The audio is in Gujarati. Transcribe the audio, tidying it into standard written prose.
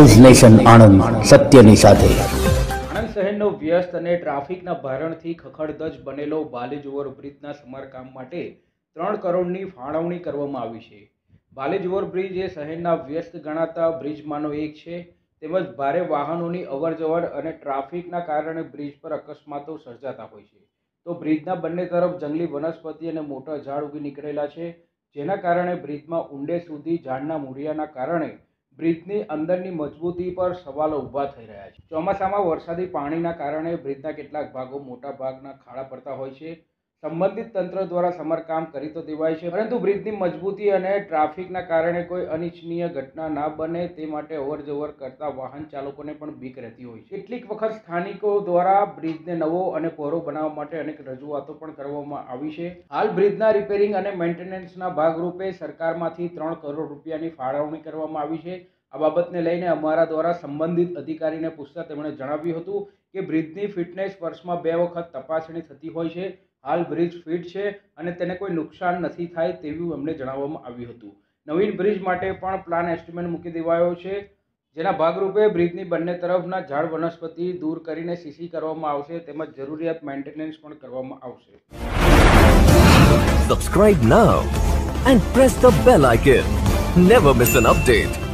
ન્યૂઝ નેશન આણંદ, સત્યની સાથે। આણંદ શહેરનો વ્યસ્ત અને ટ્રાફિકના ભારણથી ખખડધજ બનેલો બાલેજ ઓવરબ્રિજના સમારકામ માટે 3 કરોડની ફાળવણી કરવામાં આવી છે। બાલેજ ઓવરબ્રિજ એ શહેરના વ્યસ્ત ગણાતા બ્રિજમાંનો એક છે। તેમજ ભારે વાહનોની અવરજવર અને ટ્રાફિકના કારણે બ્રિજ પર અકસ્માતો સર્જાતા હોય છે। તો બ્રિજના બંને તરફ જંગલી વનસ્પતિ અને મોટા ઝાડ ઉગી નીકળેલા છે, જેના કારણે બ્રિજમાં ઊંડે સુધી ઝાડના મૂળિયાના કારણે બ્રિજની અંદરની મજબૂતી પર સવાલો ઊભા થઈ રહ્યા છે। ચોમાસામાં વરસાદી પાણીના કારણે બ્રિજના કેટલાક ભાગો મોટા ભાગના ખાડા પડતા હોય છે। સંબંધિત તંત્ર દ્વારા સમારકામ કરી તો દેવાય છે, પરંતુ બ્રિજની મજબૂતી અને ટ્રાફિકના કારણે કોઈ અનિચ્છનીય ઘટના ના બને તે માટે અવરજવર કરતા વાહન ચાલકોને પણ બીક રહેતી હોય છે। કેટલીક વખત સ્થાનિકો દ્વારા બ્રિજને નવો અને પહોળો બનાવવા માટે અનેક રજૂઆતો પણ કરવામાં આવી છે। હાલ બ્રિજના રિપેરિંગ અને મેન્ટેનન્સના ભાગરૂપે સરકારમાંથી 3 કરોડ રૂપિયાની ફાળવણી કરવામાં આવી છે। આ બાબતને લઈને અમારા દ્વારા સંબંધિત અધિકારીને પૂછતા તેમણે જણાવ્યું હતું કે બ્રિજની ફિટનેસ વર્ષમાં 2 વખત તપાસણી થતી હોય છે। હાલ બ્રિજ ફિટ છે અને તેને કોઈ નુકસાન નથી થાય તેવું અમને જણાવવામાં આવ્યું હતું। નવીન બ્રિજ માટે પણ પ્લાન એસ્ટિમેટ મૂકી દેવાયો છે, જેના ભાગરૂપે બ્રિજની બંને તરફના ઝાડ વનસ્પતિ દૂર કરીને સીસી કરવામાં આવશે, તેમજ જરૂરિયાત મેન્ટેનન્સ પણ કરવામાં આવશે। Subscribe now and press the bell icon. Never miss an update.